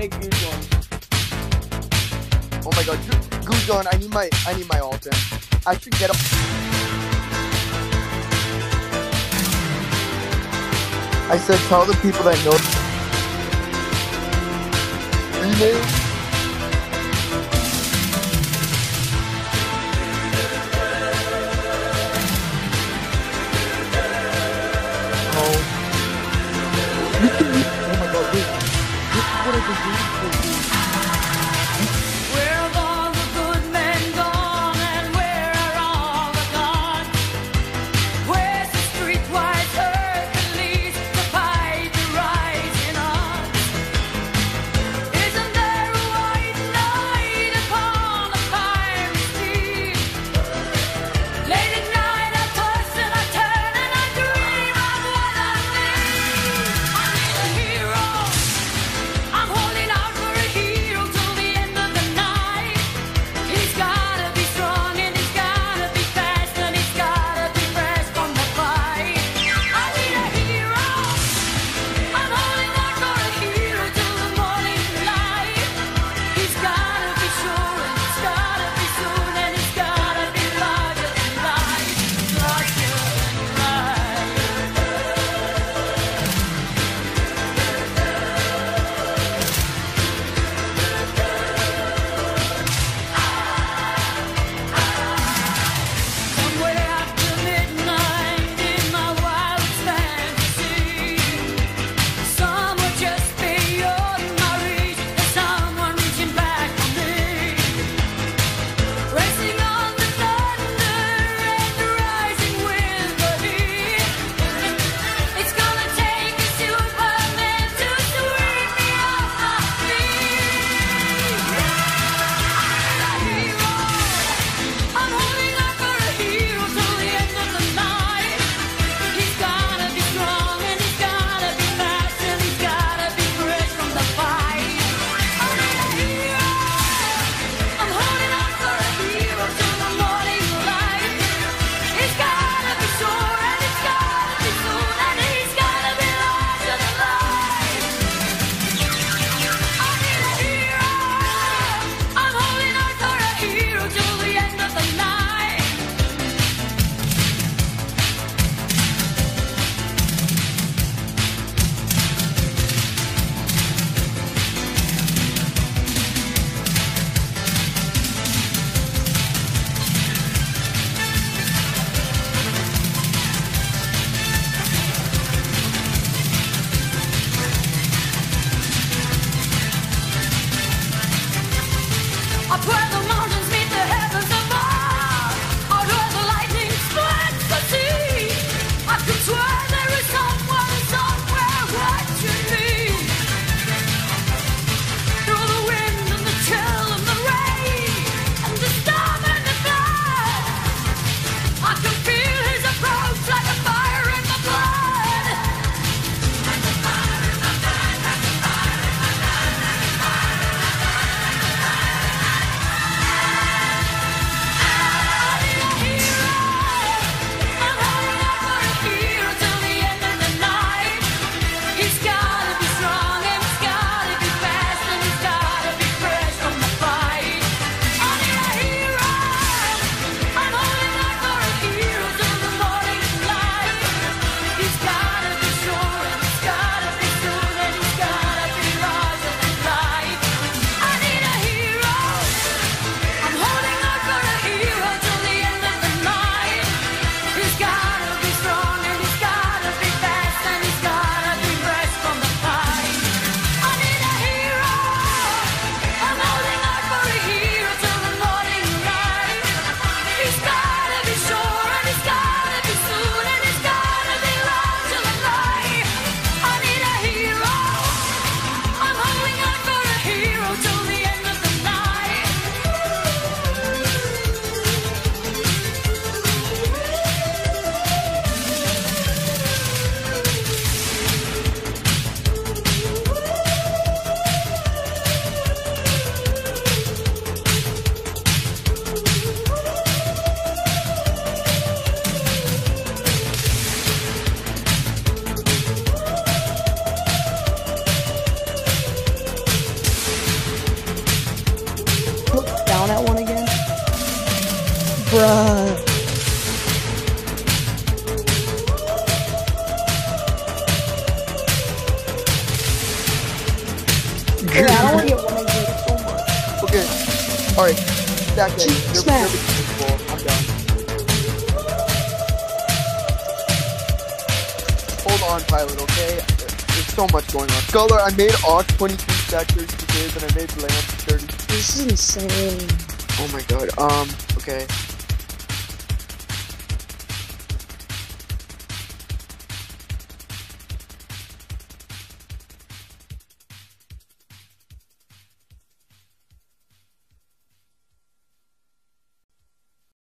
Make Goujon. Oh my god, Goujon, I need my altar. I should get I said tell the people that know rename. Oh my god, wait. This is what I've been waiting for. Where have all the good men gone, and where are all the gone? Where's the streetwise Hercules to fight the rising odds? Isn't there a white knight upon a fiery steed? Late at night I toss and I turn and I dream of what I need. I need a hero. I'm holding out for a hero. down at one again? Bruh. Yeah, I don't want to get one again so much. Okay. Alright. That guy. Smash. I'm done. Hold on, pilot, okay? There's so much going on. Sculler, I made Ox 23 sectors today, and I made Lamp 30. This is insane. Oh my god. Okay.